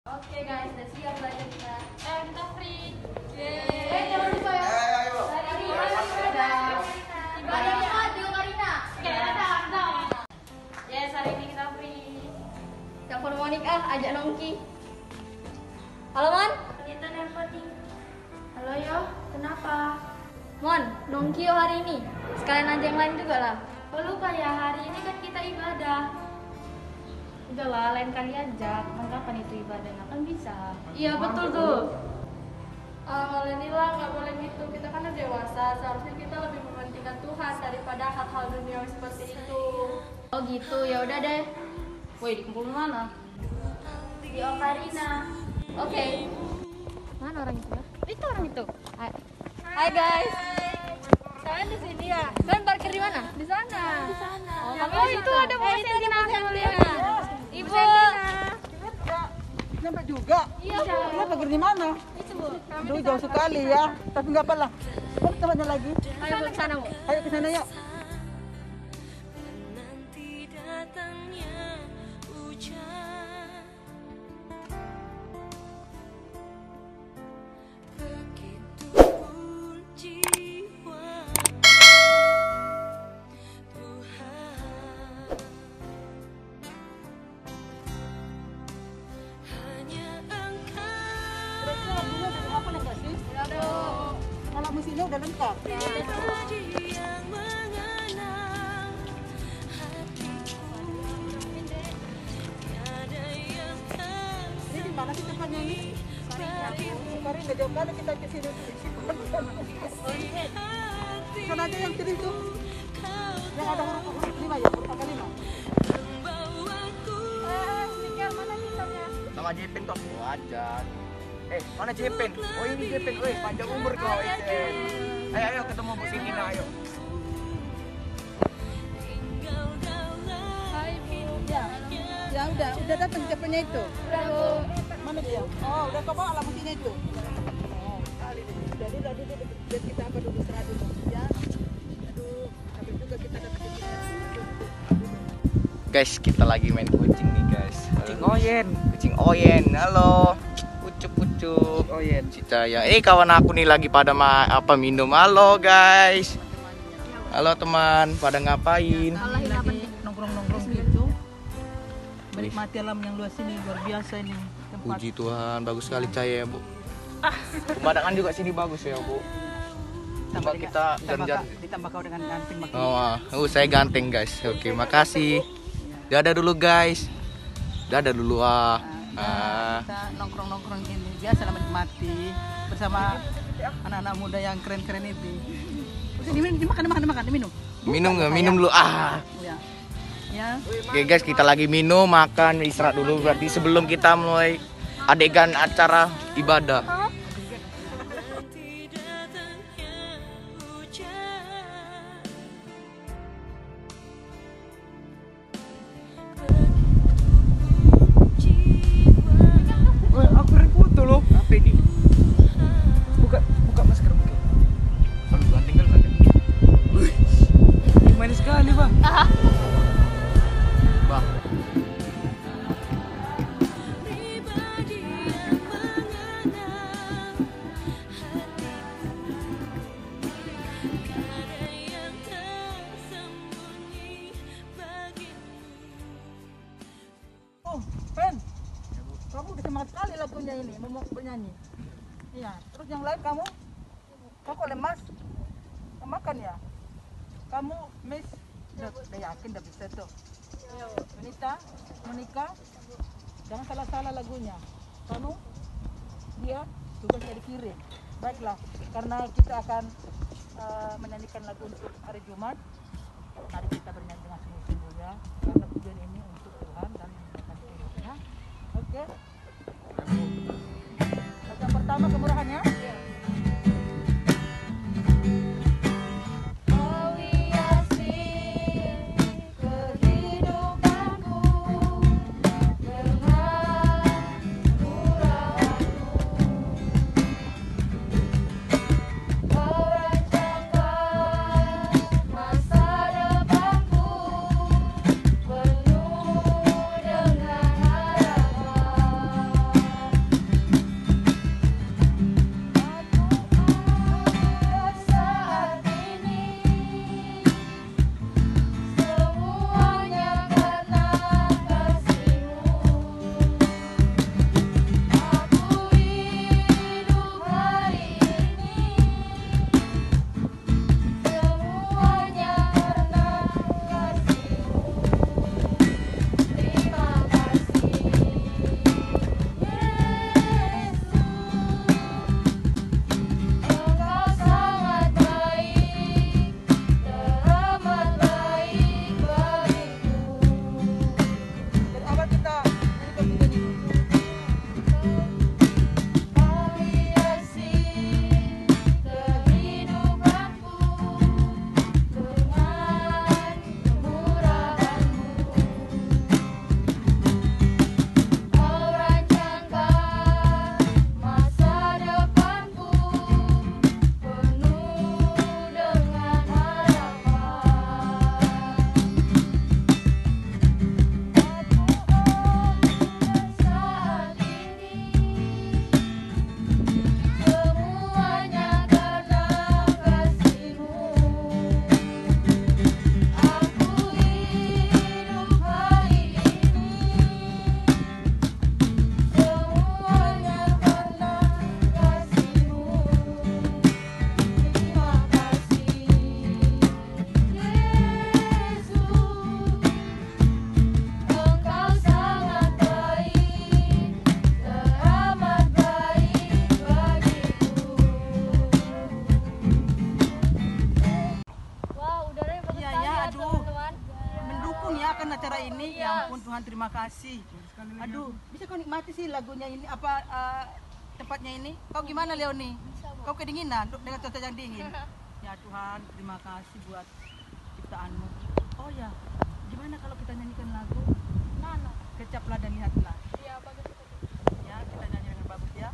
Oke guys, udah siap belajar kita. Kita free. Jangan lupa ya. Hari ini ada ibadahnya Adil Karina. Oke, ada. Yes, hari ini kita free. Telepon Monik ajak Nongki. Halo Mon. Kita nelponin. Halo yo, kenapa? Mon, Nongki yo hari ini. Sekalian aja yang lain juga lah. Oh, lupa ya, hari ini kan kita ibadah. Udahlah, lain kali aja. Kapan itu ibadahnya kan bisa. Iya, betul tuh. Alhamdulillah, nggak boleh gitu. Kita kan udah dewasa, seharusnya kita lebih mementingkan Tuhan daripada hal-hal duniawi seperti itu. Oh gitu, ya udah deh. Woi, dikumpulin mana? Di Okarina. Oke. Mana orang itu ya? Itu orang itu. Hai guys. Kalian di sini ya? Kalian parkir di mana? Di sana. Di sana. Oh, itu ada Bu Sentina saya lihat. Ibu. Sampai juga. Iya, Bu. Kita pergi di mana? Itu, Bu. Aduh, jauh sekali ya. Tapi nggak apa-apa. Mana tempatnya lagi? Ayo Bu, ke sana, Bu. Ayo ke sana yuk. Kalau musiknya udah lengkap. Ini di mana sih tempatnya ini? Kemarin udah jauh kali kita ke sini. Sana aja yang kiri itu. Yang ada huruf 5 ya, huruf angka 5. Stiker mana stikernya? Sama Jepen tuh wajar. Mana Jepen? Oh ini Jepen, panjang umur kau Jepen. Ayo ketemu Bu Sinina, ayo. Hai Bu. Ya udah datang Jepennya itu. Udah Bu. Mana dia? Oh, udah kau bawa alat musiknya itu. Oh, kali deh. Jadi biar kita apa dulu serah dulu ya. Aduh, tapi juga kita dapat Guys, kita lagi main kucing nih guys. Kucing oyen. Halo. Pucuk oyen. Cicaya. Kawan aku nih lagi pada minum. Halo guys. Halo teman, pada ngapain? nongkrong gitu. Menikmati alam yang luas ini, luar biasa ini tempat. Puji Tuhan, bagus sekali cahaya Bu. Pemandangan juga sini bagus ya Bu. Coba kita jalan-jalan. Ditambah kau dengan ganteng makin. Saya ganteng guys. Oke, makasih. Dadah dulu guys. Dadah dulu Kita nongkrong ini biasa lah menikmati bersama anak-anak muda yang keren-keren itu. Dimakan, diminum. Minum dulu Ya. Oke guys, kita lagi minum, makan, istirahat dulu berarti sebelum kita mulai adegan acara ibadah. Aku foto loh. Apa ini? Buka masker mungkin. Aduh, ganteng. Wih, manis sekali Bang. Bah. Oh, Pen. Kamu udah semangat sekali lagunya ini, mau bernyanyi. Iya, terus yang lain kamu kok lemas? Makan ya? Kamu Miss udah yakin udah bisa tuh. Wanita, menikah, jangan salah-salah lagunya. Kamu, dia tugasnya dikirim. Baiklah, karena kita akan menyanyikan lagu untuk hari Jumat. Mari kita bernyanyi dengan sungguh-sungguh ya, karena tujuan ini untuk Tuhan dan menyenangkan Tuhan ya. Oke. Yang pertama kemurahannya. terima kasih. Aduh, bisa kau nikmati sih lagunya ini apa tempatnya ini? Kau gimana Leoni? Kau kedinginan dengan cuaca yang dingin? Ya Tuhan, terima kasih buat ciptaanmu. Oh ya, gimana kalau kita nyanyikan lagu? Mana? Kecaplah dan lihatlah. Iya, bagus itu. Ya, kita nyanyi dengan bagus ya.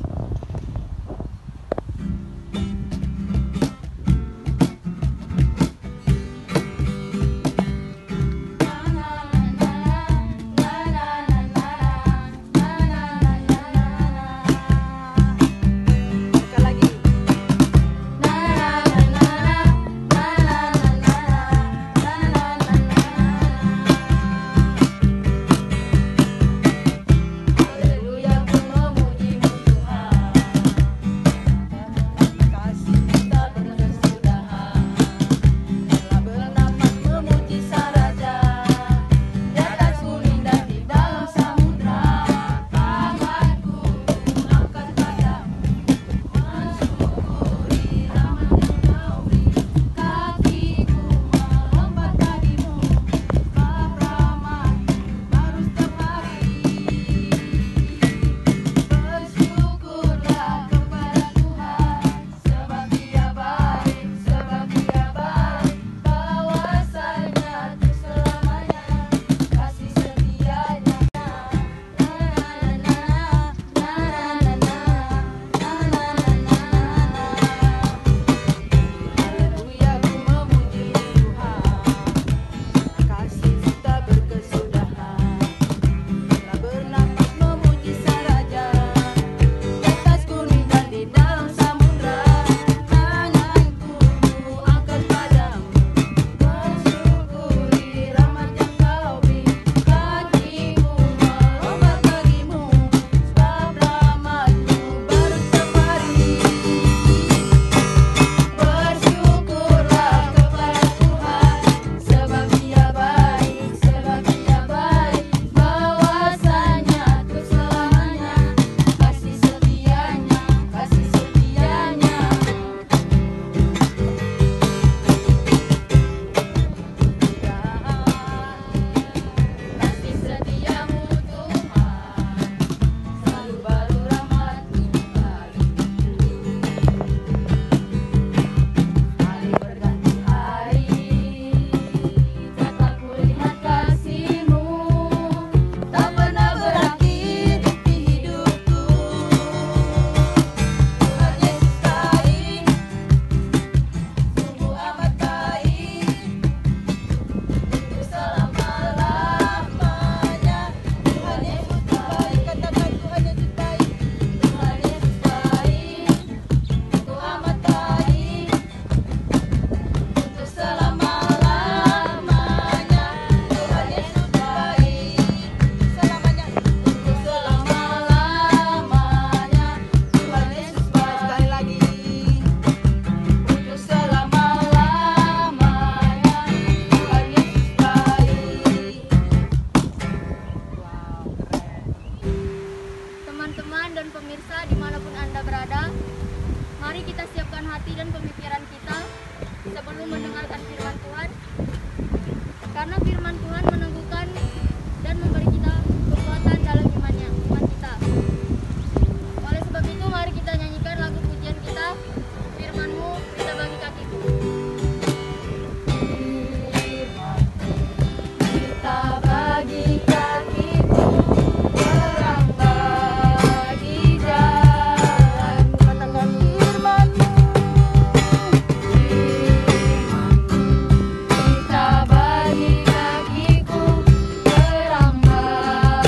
Teman-teman dan pemirsa dimanapun Anda berada, mari kita siapkan hati dan pemikiran kita sebelum mendengarkan firman Tuhan. Karena firman Tuhan meneguhkan dan memberi kita kekuatan dalam iman kita. Oleh sebab itu, mari kita nyanyikan lagu pujian kita, Firman-Mu Kita Bagi Kakiku. Kita bagi kakiku, terang bagi jalan. Katakan firman-Mu, kita bagi kakiku, terang bagi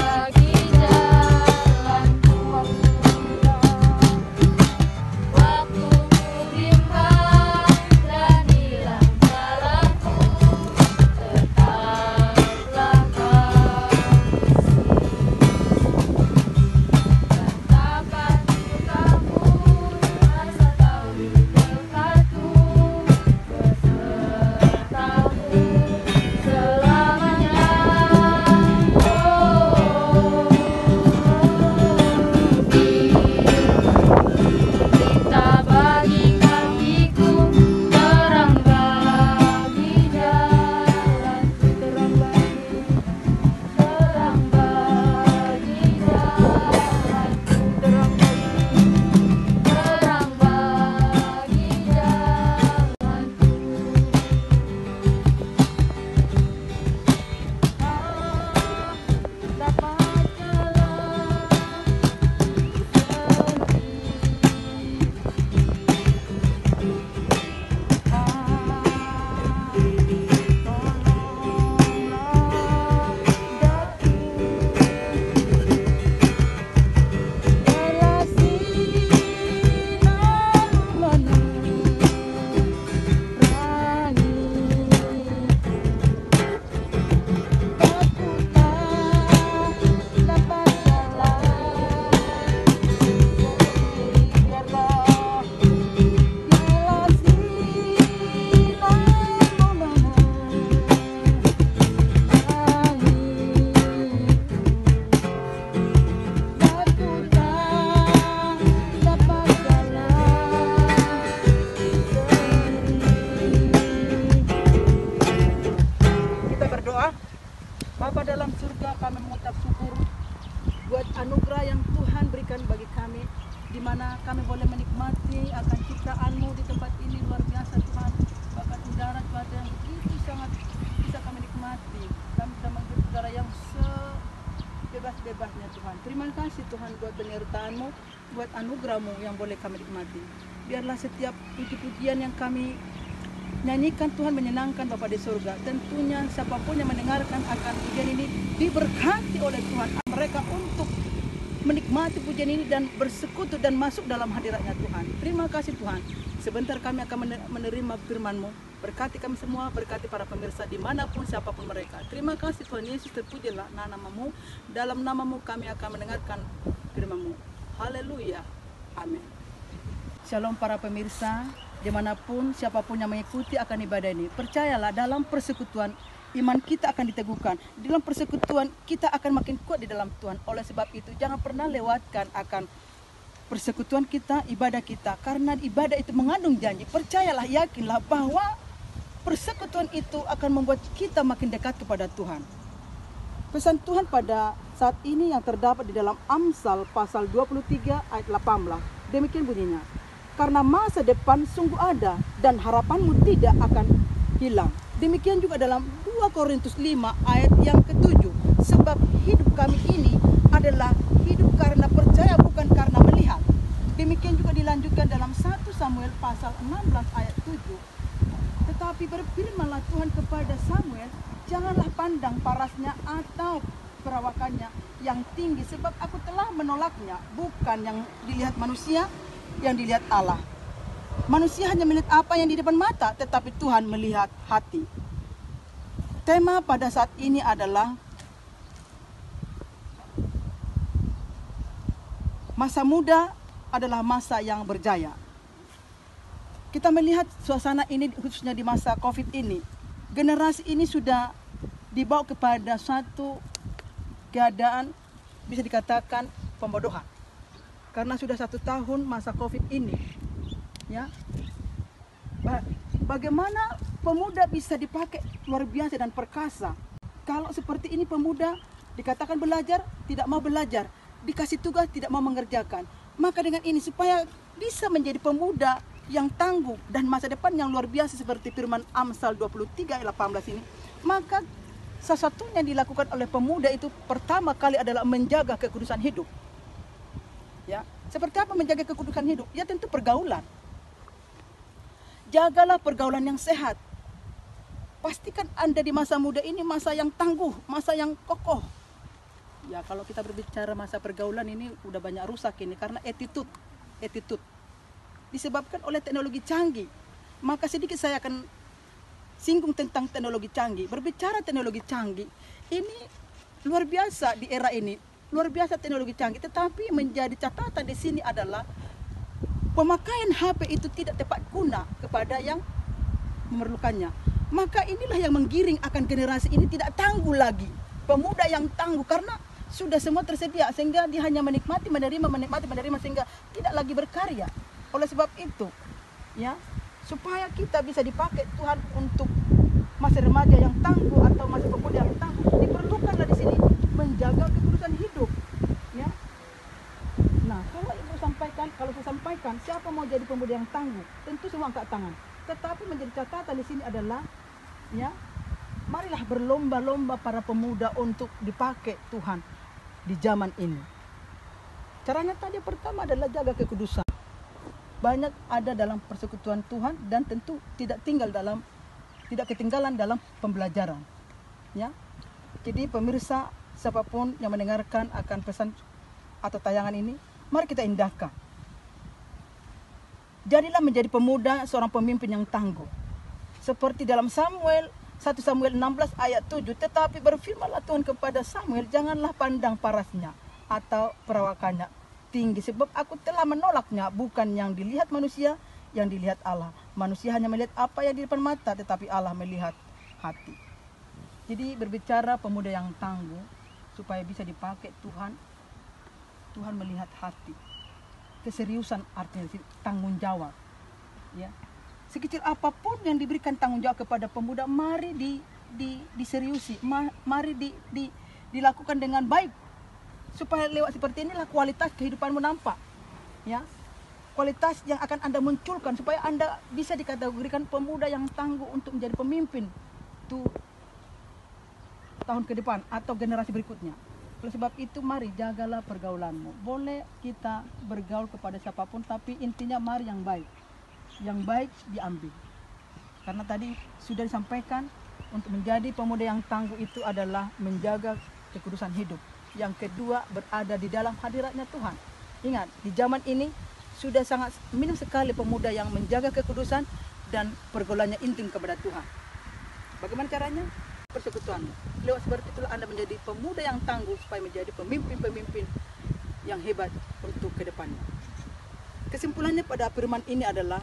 anugerah yang Tuhan berikan bagi kami, di mana kami boleh menikmati akan ciptaan-Mu di tempat ini. Luar biasa Tuhan, bahkan udara cuaca yang begitu sangat bisa kami nikmati. Kami bisa menghirup udara yang sebebas-bebasnya Tuhan. Terima kasih Tuhan buat penyertaan-Mu, buat anugerah-Mu yang boleh kami nikmati. Biarlah setiap puji-pujian yang kami nyanyikan Tuhan menyenangkan Bapa di surga. Tentunya siapapun yang mendengarkan akan pujian ini diberkati oleh Tuhan. Mereka untuk menikmati pujian ini dan bersekutu dan masuk dalam hadiratnya Tuhan. Terima kasih Tuhan. Sebentar kami akan menerima firman-Mu. Berkati kami semua, berkati para pemirsa dimanapun siapapun mereka. Terima kasih Tuhan Yesus, terpujilah nama-Mu. Dalam nama-Mu kami akan mendengarkan firman-Mu. Haleluya. Amin. Shalom para pemirsa, dimanapun siapapun yang mengikuti akan ibadah ini. Percayalah dalam persekutuan iman kita akan diteguhkan. Dalam persekutuan kita akan makin kuat di dalam Tuhan. Oleh sebab itu jangan pernah lewatkan akan persekutuan kita, ibadah kita. Karena ibadah itu mengandung janji. Percayalah, yakinlah bahwa persekutuan itu akan membuat kita makin dekat kepada Tuhan. Pesan Tuhan pada saat ini yang terdapat di dalam Amsal pasal 23 ayat 18. Demikian bunyinya. Karena masa depan sungguh ada dan harapanmu tidak akan hilang. Demikian juga dalam 2 Korintus 5 ayat yang ke-7. Sebab hidup kami ini adalah hidup karena percaya bukan karena melihat. Demikian juga dilanjutkan dalam 1 Samuel pasal 16 ayat 7. Tetapi berfirmanlah Tuhan kepada Samuel, janganlah pandang parasnya atau perawakannya yang tinggi, sebab aku telah menolaknya. Bukan yang dilihat manusia, yang dilihat Allah. Manusia hanya melihat apa yang di depan mata, tetapi Tuhan melihat hati. Tema pada saat ini adalah masa muda adalah masa yang berjaya. Kita melihat suasana ini khususnya di masa COVID ini. Generasi ini sudah dibawa kepada satu keadaan bisa dikatakan pembodohan. Karena sudah 1 tahun masa COVID ini, ya, bagaimana pemuda bisa dipakai luar biasa dan perkasa? Kalau seperti ini pemuda dikatakan belajar, tidak mau belajar, dikasih tugas, tidak mau mengerjakan. Maka dengan ini supaya bisa menjadi pemuda yang tangguh dan masa depan yang luar biasa seperti firman Amsal 23 ayat 18 ini, maka salah satunya yang dilakukan oleh pemuda itu pertama kali adalah menjaga kekudusan hidup. Ya, seperti apa menjaga kekudusan hidup? Ya tentu pergaulan. Jagalah pergaulan yang sehat. Pastikan Anda di masa muda ini masa yang tangguh, masa yang kokoh. Ya kalau kita berbicara masa pergaulan ini udah banyak rusak ini karena attitude disebabkan oleh teknologi canggih. Maka sedikit saya akan singgung tentang teknologi canggih. Berbicara teknologi canggih, ini luar biasa di era ini. Luar biasa teknologi canggih, tetapi menjadi catatan di sini adalah pemakaian HP itu tidak tepat guna kepada yang memerlukannya. Maka inilah yang menggiring akan generasi ini tidak tangguh lagi. Pemuda yang tangguh karena sudah semua tersedia sehingga dia hanya menikmati, menerima sehingga tidak lagi berkarya. Oleh sebab itu, ya, supaya kita bisa dipakai Tuhan untuk masa remaja yang tangguh atau masa pemuda yang tangguh, diperlukanlah di sini menjaga kekudusan hidup, ya. Nah, kalau saya sampaikan siapa mau jadi pemuda yang tangguh, tentu semua angkat tangan. Tetapi menjadi catatan di sini adalah, ya, marilah berlomba-lomba para pemuda untuk dipakai Tuhan di zaman ini. Caranya tadi pertama adalah jaga kekudusan. Banyak ada dalam persekutuan Tuhan dan tentu tidak ketinggalan dalam pembelajaran, ya. Jadi pemirsa, siapapun yang mendengarkan akan pesan atau tayangan ini, mari kita indahkan. Jadilah menjadi pemuda, seorang pemimpin yang tangguh. Seperti dalam 1 Samuel 16 ayat 7, tetapi berfirmanlah Tuhan kepada Samuel, janganlah pandang parasnya atau perawakannya tinggi, sebab aku telah menolaknya. Bukan yang dilihat manusia, yang dilihat Allah. Manusia hanya melihat apa yang di depan mata, tetapi Allah melihat hati. Jadi berbicara pemuda yang tangguh supaya bisa dipakai Tuhan. Tuhan melihat hati. Keseriusan artinya tanggung jawab. Ya. Sekecil apapun yang diberikan tanggung jawab kepada pemuda, mari diseriusi, mari dilakukan dengan baik. supaya lewat seperti inilah kualitas kehidupanmu nampak. Ya, kualitas yang akan Anda munculkan supaya Anda bisa dikategorikan pemuda yang tangguh untuk menjadi pemimpin tuh tahun ke depan atau generasi berikutnya. Oleh sebab itu mari jagalah pergaulanmu. Boleh kita bergaul kepada siapapun, tapi intinya mari yang baik. Yang baik diambil. Karena tadi sudah disampaikan, untuk menjadi pemuda yang tangguh itu adalah menjaga kekudusan hidup. Yang kedua, berada di dalam hadiratnya Tuhan. Ingat, di zaman ini sudah sangat minim sekali pemuda yang menjaga kekudusan dan pergaulannya intim kepada Tuhan. Bagaimana caranya? Persekutuan. Lewat seperti itulah Anda menjadi pemuda yang tangguh supaya menjadi pemimpin-pemimpin yang hebat untuk ke depannya. Kesimpulannya pada firman ini adalah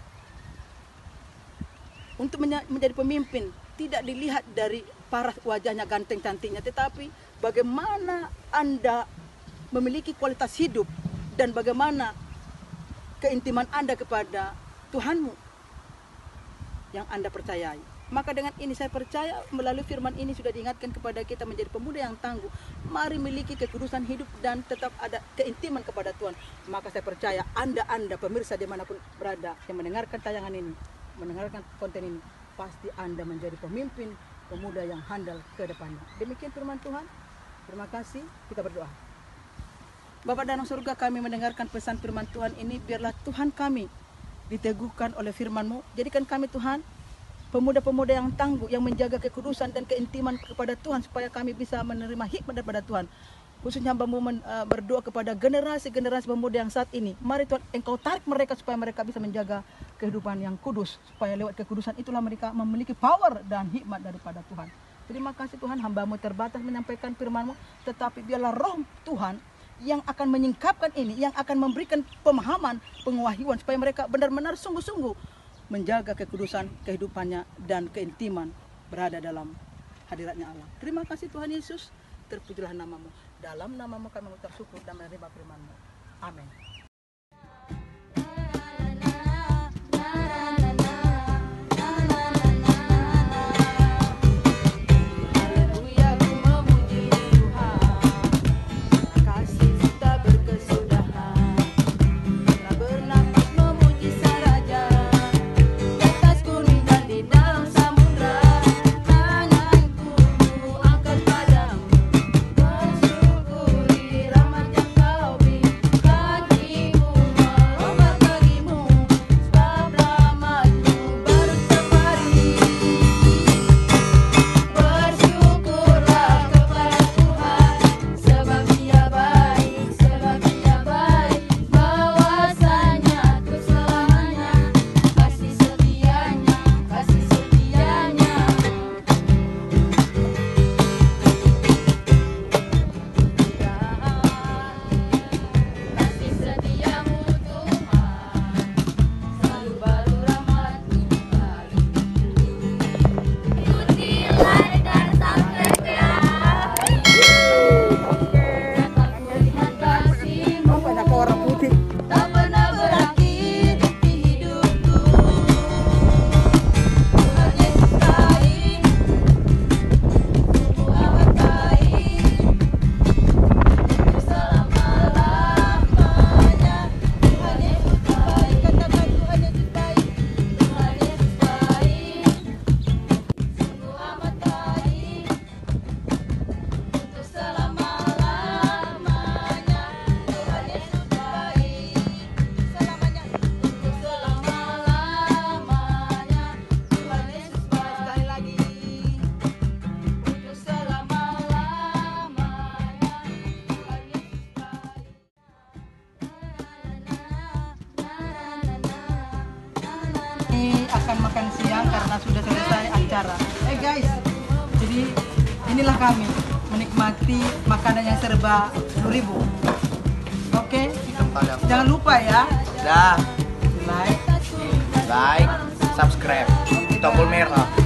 untuk menjadi pemimpin tidak dilihat dari paras wajahnya, ganteng cantiknya, tetapi bagaimana Anda memiliki kualitas hidup dan bagaimana keintiman Anda kepada Tuhanmu yang Anda percayai. Maka dengan ini saya percaya melalui firman ini sudah diingatkan kepada kita menjadi pemuda yang tangguh. Mari miliki kekudusan hidup dan tetap ada keintiman kepada Tuhan. Maka saya percaya Anda pemirsa dimanapun berada yang mendengarkan tayangan ini, mendengarkan konten ini, pasti Anda menjadi pemimpin pemuda yang handal ke depannya. Demikian firman Tuhan. Terima kasih. Kita berdoa. Bapa dalam surga, kami mendengarkan pesan firman Tuhan ini. Biarlah Tuhan kami diteguhkan oleh firman-Mu. Jadikan kami Tuhan pemuda-pemuda yang tangguh, yang menjaga kekudusan dan keintiman kepada Tuhan, supaya kami bisa menerima hikmat daripada Tuhan. Khususnya hamba-Mu berdoa kepada generasi-generasi pemuda yang saat ini. Mari Tuhan, Engkau tarik mereka supaya mereka bisa menjaga kehidupan yang kudus. Supaya lewat kekudusan itulah mereka memiliki power dan hikmat daripada Tuhan. Terima kasih Tuhan, hamba-Mu terbatas menyampaikan firman-Mu. Tetapi biarlah roh Tuhan yang akan menyingkapkan ini, yang akan memberikan pemahaman, pengawahian, supaya mereka benar-benar sungguh-sungguh menjaga kekudusan kehidupannya dan keintiman berada dalam hadiratnya Allah. Terima kasih Tuhan Yesus, terpujilah nama-Mu. Dalam nama-Mu kami mengucap syukur dan menerima firman-Mu. Amin. Akan makan siang karena sudah selesai acara. Guys, jadi inilah kami menikmati makanan yang serba 10.000. Oke, jangan lupa ya. Dah, Like, like, subscribe, tombol merah.